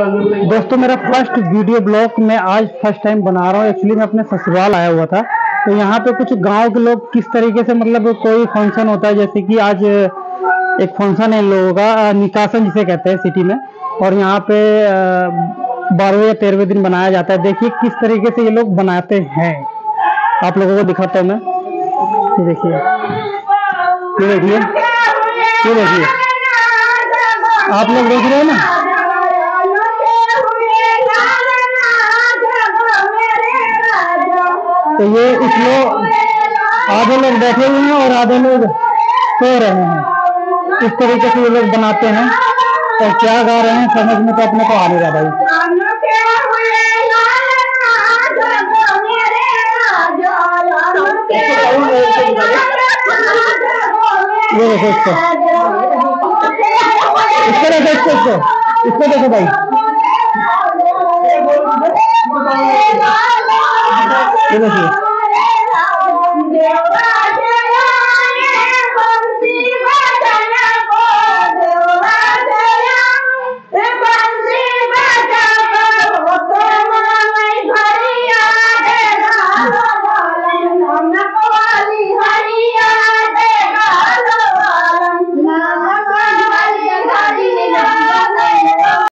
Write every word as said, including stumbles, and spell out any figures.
दोस्तों मेरा first video blog मैं आज फर्स्ट टाइम बना रहा हूँ। एक्चुअली मैं अपने ससुराल आया हुआ था, तो यहाँ पे कुछ गांव के लोग किस तरीके से मतलब कोई फंक्शन होता है, जैसे कि आज एक फंक्शन है इन लोगों का निकासन जिसे कहते हैं सिटी में, और यहाँ पे बारहवें या तेरहवें दिन बनाया जाता है। देखिए किस तरीके से ये लोग बनाते हैं, आप लोगों को दिखाता हूँ मैं। ये देखिए, ये देखिए, ये देखिए, आप लोग देख रहे हैं ना। तो ये इस लोग आधे लोग बैठे हुए हैं और आधे लोग सो रहे हैं। इस तरीके से ये लोग बनाते हैं, और क्या गा रहे हैं समझ में तो अपने को आ नहीं रहा भाई। ये देखो इसको, इसको देखो, इसको इसको इसको देखो भाई। ये देखिए